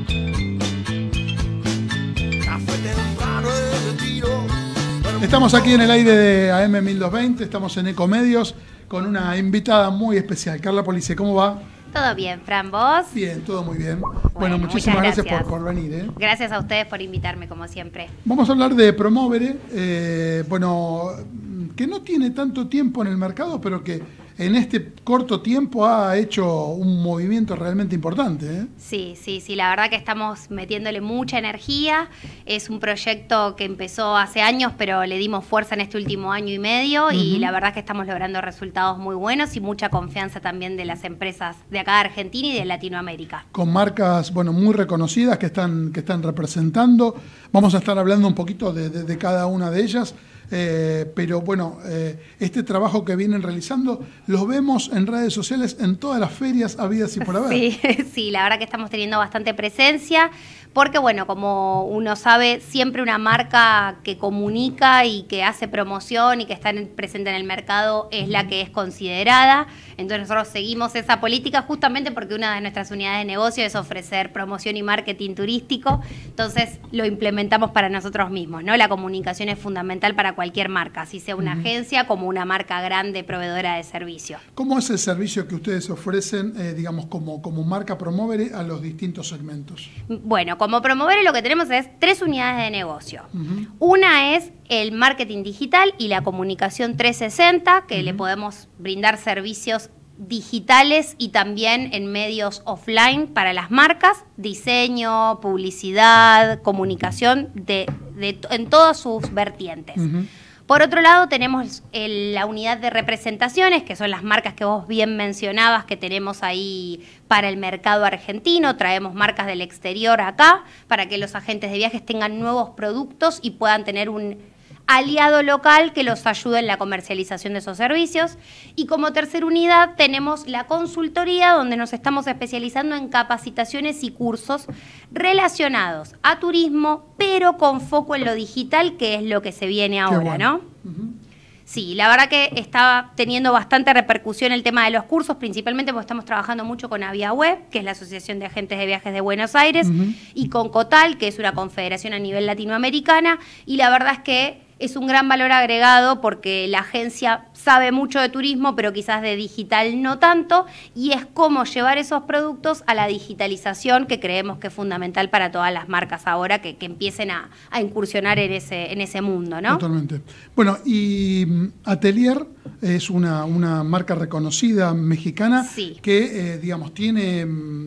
Café temprano en retiro. Estamos aquí en el aire de A M mil doscientos veinte, estamos en Ecomedios con una invitada muy especial. Carla Police, ¿cómo va? Todo bien, Fran, ¿vos? Bien, todo muy bien. Bueno, Bueno, muchísimas muchas gracias, gracias. por, por venir. ¿eh? Gracias a ustedes por invitarme, como siempre. Vamos a hablar de Promovere, eh, bueno, que no tiene tanto tiempo en el mercado, pero que en este corto tiempo ha hecho un movimiento realmente importante. ¿eh? Sí, sí, sí, la verdad que estamos metiéndole mucha energía. Es un proyecto que empezó hace años, pero le dimos fuerza en este último año y medio, uh-huh. y la verdad que estamos logrando resultados muy buenos y mucha confianza también de las empresas de acá de Argentina y de Latinoamérica. Con marcas, bueno, muy reconocidas que están, que están representando. Vamos a estar hablando un poquito de, de, de cada una de ellas. Eh, pero bueno, eh, este trabajo que vienen realizando lo vemos en redes sociales en todas las ferias habidas y por haber. Sí, sí, la verdad que estamos teniendo bastante presencia, porque bueno, como uno sabe, siempre una marca que comunica y que hace promoción y que está en, presente en el mercado es la que es considerada. Entonces nosotros seguimos esa política justamente porque una de nuestras unidades de negocio es ofrecer promoción y marketing turístico. Entonces lo implementamos para nosotros mismos, ¿no? La comunicación es fundamental para cualquier marca, así sea una uh-huh. agencia como una marca grande proveedora de servicio. ¿Cómo es el servicio que ustedes ofrecen, eh, digamos, como, como marca Promovere a los distintos segmentos? Bueno, como Promovere lo que tenemos es tres unidades de negocio. Uh-huh. Una es el marketing digital y la comunicación trescientos sesenta, que uh-huh. le podemos brindar servicios digitales y también en medios offline para las marcas, diseño, publicidad, comunicación de, de, en todas sus vertientes. Uh-huh. Por otro lado, tenemos el, la unidad de representaciones, que son las marcas que vos bien mencionabas que tenemos ahí para el mercado argentino. Traemos marcas del exterior acá para que los agentes de viajes tengan nuevos productos y puedan tener un aliado local que los ayude en la comercialización de esos servicios. Y como tercera unidad tenemos la consultoría, donde nos estamos especializando en capacitaciones y cursos relacionados a turismo, pero con foco en lo digital, que es lo que se viene ahora, bueno. ¿no? Uh-huh. Sí, la verdad que está teniendo bastante repercusión el tema de los cursos, principalmente porque estamos trabajando mucho con Aviaweb, que es la Asociación de Agentes de Viajes de Buenos Aires, uh-huh. y con COTAL, que es una confederación a nivel latinoamericana, y la verdad es que es un gran valor agregado porque la agencia sabe mucho de turismo, pero quizás de digital no tanto, y es cómo llevar esos productos a la digitalización, que creemos que es fundamental para todas las marcas ahora que, que empiecen a, a incursionar en ese, en ese mundo, ¿no? Totalmente. Bueno, y Atelier es una, una marca reconocida mexicana sí. que, eh, digamos, tiene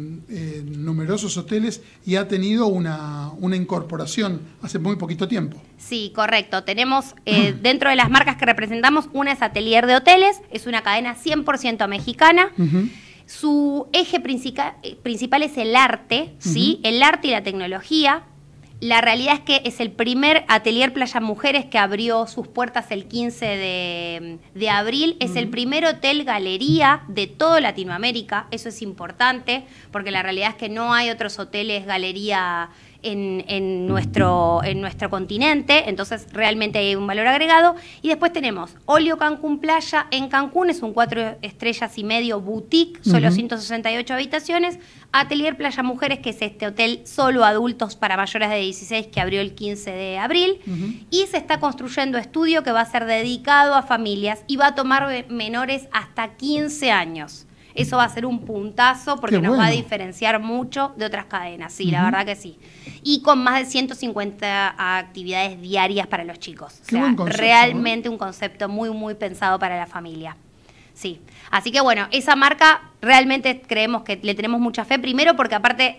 eh, numerosos hoteles y ha tenido una, una incorporación hace muy poquito tiempo. Sí, correcto. Tenemos eh, dentro de las marcas que representamos, una es Atelier de Hoteles, es una cadena cien por ciento mexicana. Uh-huh. Su eje principal, principal es el arte, uh-huh. ¿sí? El arte y la tecnología. La realidad es que es el primer Atelier Playa Mujeres que abrió sus puertas el quince de abril. Es uh-huh. el primer hotel galería de toda Latinoamérica. Eso es importante porque la realidad es que no hay otros hoteles galería En, en, nuestro, en nuestro continente, entonces realmente hay un valor agregado. Y después tenemos Olio Cancún Playa en Cancún, es un cuatro estrellas y medio boutique, solo uh-huh. ciento sesenta y ocho habitaciones. Atelier Playa Mujeres, que es este hotel solo adultos para mayores de dieciséis que abrió el quince de abril. Uh-huh. Y se está construyendo estudio que va a ser dedicado a familias y va a tomar menores hasta quince años. Eso va a ser un puntazo porque Qué nos bueno. va a diferenciar mucho de otras cadenas, sí, Uh-huh. la verdad que sí. Y con más de ciento cincuenta actividades diarias para los chicos. Qué o sea, buen concepto, realmente ¿eh? Un concepto muy, muy pensado para la familia. Sí. Así que bueno, esa marca realmente creemos que le tenemos mucha fe, primero porque aparte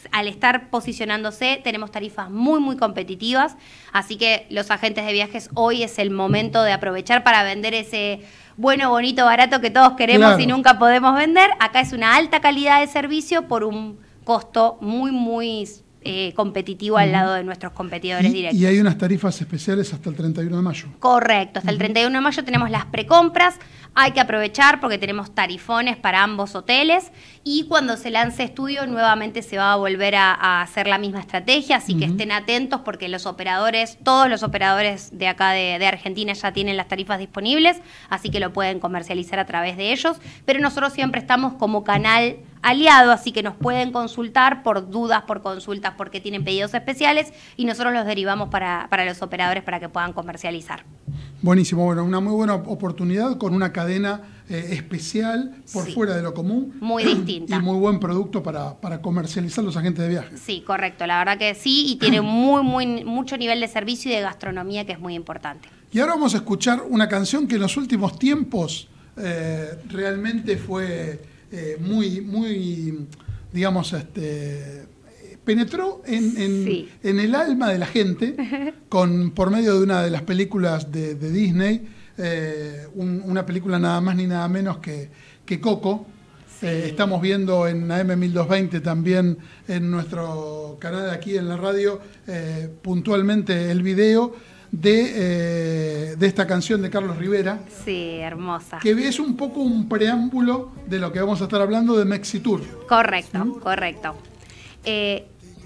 al estar posicionándose, tenemos tarifas muy, muy competitivas, así que los agentes de viajes hoy es el momento de aprovechar para vender ese bueno, bonito, barato que todos queremos claro. y nunca podemos vender. Acá es una alta calidad de servicio por un costo muy, muy eh, competitivo uh-huh. al lado de nuestros competidores y, directos. Y hay unas tarifas especiales hasta el treinta y uno de mayo. Correcto, hasta uh-huh. el treinta y uno de mayo tenemos las precompras. Hay que aprovechar porque tenemos tarifones para ambos hoteles y cuando se lance estudio nuevamente se va a volver a, a hacer la misma estrategia, así uh-huh. que estén atentos porque los operadores, todos los operadores de acá de, de Argentina ya tienen las tarifas disponibles, así que lo pueden comercializar a través de ellos, pero nosotros siempre estamos como canal aliado, así que nos pueden consultar por dudas, por consultas, porque tienen pedidos especiales y nosotros los derivamos para, para los operadores para que puedan comercializar. Buenísimo, bueno, una muy buena oportunidad con una cadena eh, especial por sí. fuera de lo común. Muy distinta. Y muy buen producto para, para comercializar los agentes de viajes. Sí, correcto, la verdad que sí, y tiene muy, muy, mucho nivel de servicio y de gastronomía que es muy importante. Y ahora vamos a escuchar una canción que en los últimos tiempos eh, realmente fue eh, muy, muy, digamos, este... penetró en, en, sí. en el alma de la gente con por medio de una de las películas de, de Disney, eh, un, una película nada más ni nada menos que, que Coco. Sí. Eh, estamos viendo en A M mil doscientos veinte también en nuestro canal aquí en la radio eh, puntualmente el video de, eh, de esta canción de Carlos Rivera. Sí, hermosa. Que es un poco un preámbulo de lo que vamos a estar hablando de Mexitur. Correcto, ¿sí? correcto. Eh,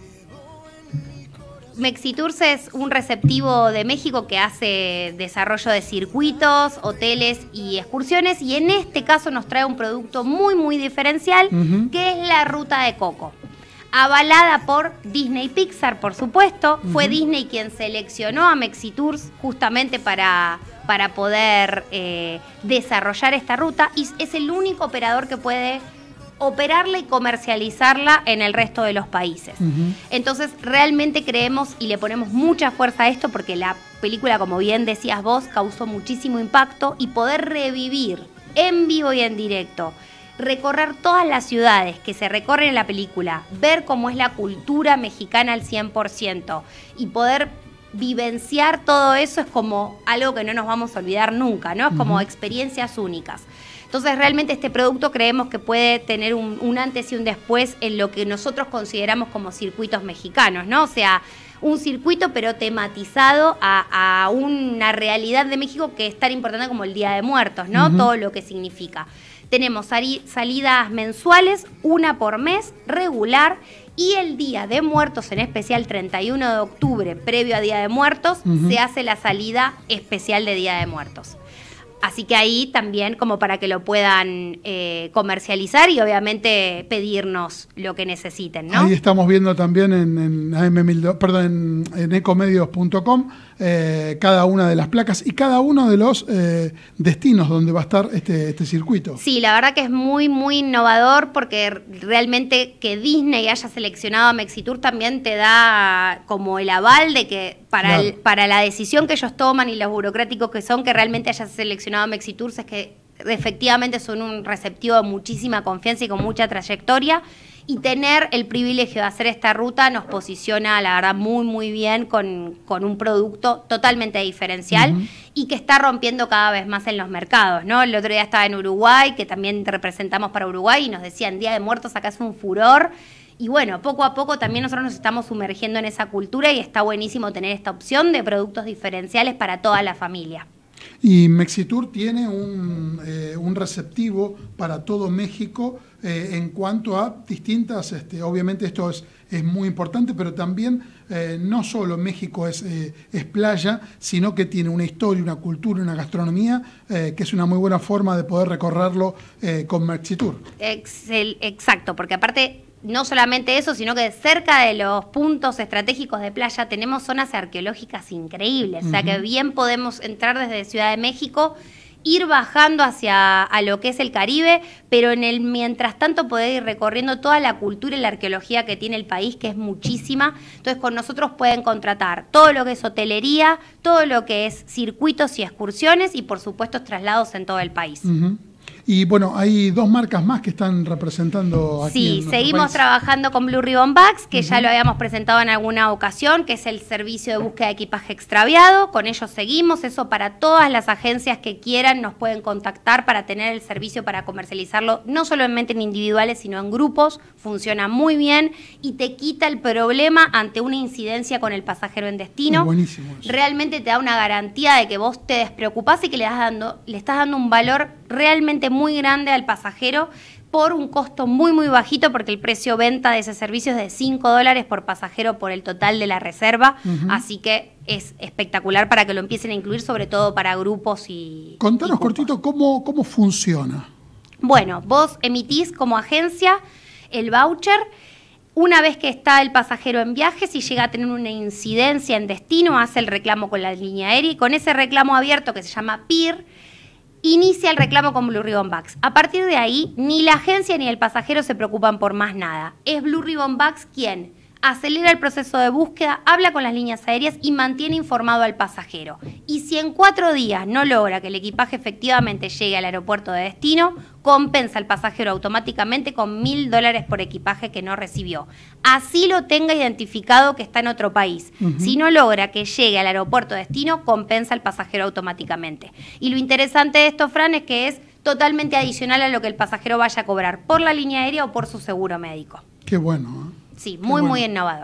Mexitours es un receptivo de México que hace desarrollo de circuitos, hoteles y excursiones y en este caso nos trae un producto muy muy diferencial uh-huh. que es la Ruta de Coco. Avalada por Disney Pixar, por supuesto. Uh-huh. Fue Disney quien seleccionó a Mexitours justamente para, para poder eh, desarrollar esta ruta y es el único operador que puede operarla y comercializarla en el resto de los países. Uh-huh. Entonces, realmente creemos y le ponemos mucha fuerza a esto porque la película, como bien decías vos, causó muchísimo impacto y poder revivir en vivo y en directo, recorrer todas las ciudades que se recorren en la película, ver cómo es la cultura mexicana al cien por ciento y poder vivenciar todo eso es como algo que no nos vamos a olvidar nunca, ¿no? Es uh-huh. como experiencias únicas. Entonces, realmente este producto creemos que puede tener un, un antes y un después en lo que nosotros consideramos como circuitos mexicanos, ¿no? O sea, un circuito pero tematizado a, a una realidad de México que es tan importante como el Día de Muertos, ¿no? Uh-huh. Todo lo que significa. Tenemos salidas mensuales, una por mes, regular, y el Día de Muertos, en especial treinta y uno de octubre, previo a Día de Muertos, uh-huh. se hace la salida especial de Día de Muertos. Así que ahí también como para que lo puedan eh, comercializar y obviamente pedirnos lo que necesiten, ¿no? Ahí estamos viendo también en, en, A M mil, perdón, en, en ecomedios punto com eh, cada una de las placas y cada uno de los eh, destinos donde va a estar este, este circuito. Sí, la verdad que es muy, muy innovador porque realmente que Disney haya seleccionado a Mexitours también te da como el aval de que para, claro. el, para la decisión que ellos toman y los burocráticos que son, que realmente haya seleccionado a Mexitours es que efectivamente son un receptivo de muchísima confianza y con mucha trayectoria. Y tener el privilegio de hacer esta ruta nos posiciona, la verdad, muy, muy bien con, con un producto totalmente diferencial uh-huh. y que está rompiendo cada vez más en los mercados, ¿no? El otro día estaba en Uruguay, que también representamos para Uruguay, y nos decían, Día de Muertos acá es un furor. Y bueno, poco a poco también nosotros nos estamos sumergiendo en esa cultura y está buenísimo tener esta opción de productos diferenciales para toda la familia. Y Mexitours tiene un, eh, un receptivo para todo México eh, en cuanto a distintas, este, obviamente esto es, es muy importante, pero también eh, no solo México es, eh, es playa, sino que tiene una historia, una cultura, una gastronomía, eh, que es una muy buena forma de poder recorrerlo eh, con Mexitours. Excel, exacto, porque aparte... No solamente eso, sino que cerca de los puntos estratégicos de playa tenemos zonas arqueológicas increíbles. Uh-huh. O sea que bien podemos entrar desde Ciudad de México, ir bajando hacia a lo que es el Caribe, pero en el mientras tanto poder ir recorriendo toda la cultura y la arqueología que tiene el país, que es muchísima. Entonces con nosotros pueden contratar todo lo que es hotelería, todo lo que es circuitos y excursiones y por supuesto traslados en todo el país. Uh-huh. Y bueno, hay dos marcas más que están representando aquí. Sí, en seguimos país. trabajando con Blue Ribbon Bags, que uh-huh. ya lo habíamos presentado en alguna ocasión, que es el servicio de búsqueda de equipaje extraviado. Con ellos seguimos, eso para todas las agencias que quieran nos pueden contactar para tener el servicio para comercializarlo, no solamente en individuales, sino en grupos. Funciona muy bien y te quita el problema ante una incidencia con el pasajero en destino. Es buenísimo eso. Realmente te da una garantía de que vos te despreocupás y que le, das dando, le estás dando un valor realmente muy grande al pasajero por un costo muy muy bajito, porque el precio venta de ese servicio es de cinco dólares por pasajero por el total de la reserva, uh-huh. así que es espectacular para que lo empiecen a incluir, sobre todo para grupos y... Contanos y cortito cómo, cómo funciona. Bueno, vos emitís como agencia el voucher. Una vez que está el pasajero en viaje, si llega a tener una incidencia en destino, hace el reclamo con la línea aérea y con ese reclamo abierto que se llama P I R, inicia el reclamo con Blue Ribbon Bags. A partir de ahí, ni la agencia ni el pasajero se preocupan por más nada. Es Blue Ribbon Bags quien acelera el proceso de búsqueda, habla con las líneas aéreas y mantiene informado al pasajero. Y si en cuatro días no logra que el equipaje efectivamente llegue al aeropuerto de destino, compensa al pasajero automáticamente con mil dólares por equipaje que no recibió. Así lo tenga identificado que está en otro país. Uh-huh. Si no logra que llegue al aeropuerto de destino, compensa al pasajero automáticamente. Y lo interesante de esto, Fran, es que es totalmente adicional a lo que el pasajero vaya a cobrar por la línea aérea o por su seguro médico. Qué bueno, ¿eh? Sí, Qué muy, bueno. muy innovador.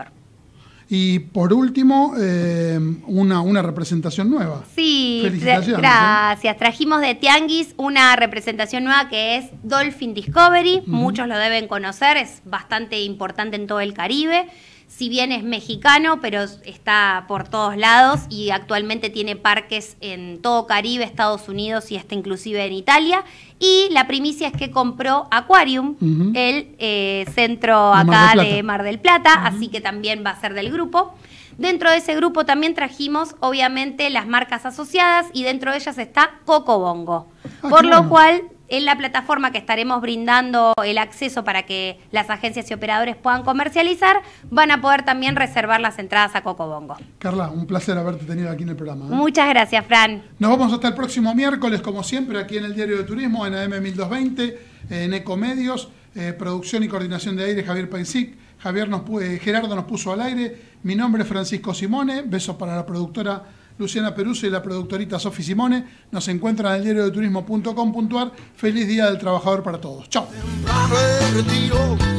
Y por último, eh, una, una representación nueva. Sí, felicitaciones. Gracias. ¿eh? Trajimos de Tianguis una representación nueva que es Dolphin Discovery. Uh-huh. Muchos lo deben conocer, es bastante importante en todo el Caribe. Si bien es mexicano, pero está por todos lados y actualmente tiene parques en todo Caribe, Estados Unidos y hasta inclusive en Italia. Y la primicia es que compró Aquarium, uh-huh. el eh, centro de acá Mar de Mar del Plata, uh-huh. así que también va a ser del grupo. Dentro de ese grupo también trajimos, obviamente, las marcas asociadas y dentro de ellas está Cocobongo. Ah, por lo bueno. cual, en la plataforma que estaremos brindando el acceso para que las agencias y operadores puedan comercializar, van a poder también reservar las entradas a Cocobongo. Carla, un placer haberte tenido aquí en el programa. ¿eh? Muchas gracias, Fran. Nos vamos hasta el próximo miércoles, como siempre, aquí en el Diario de Turismo, en A M mil doscientos veinte, en Ecomedios, eh, producción y coordinación de aire, Javier Paisic. Javier nos, eh, Gerardo nos puso al aire. Mi nombre es Francisco Simone. Besos para la productora Luciana Peruso y la productorita Sofi Simone. Nos encuentran en el diario de turismo punto com punto ar. Feliz Día del Trabajador para todos. Chao.